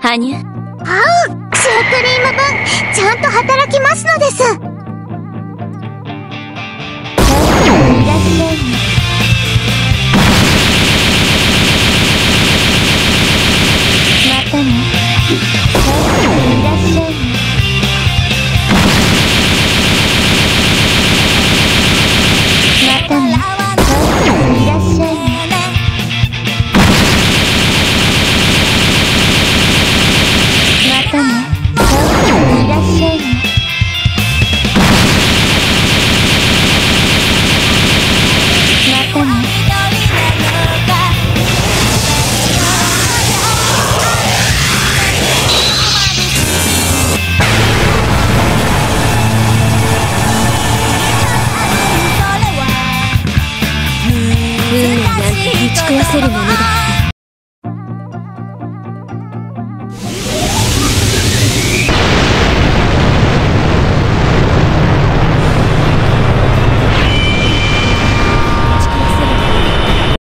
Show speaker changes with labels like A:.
A: 羽生。
B: シュークリーム分ちゃんと働きますのです。
A: いらっしゃい。またね。いらっしゃい。またね。いらっしゃい。またね。いらっしゃい。またね。運命なんてぶち壊せるものだ。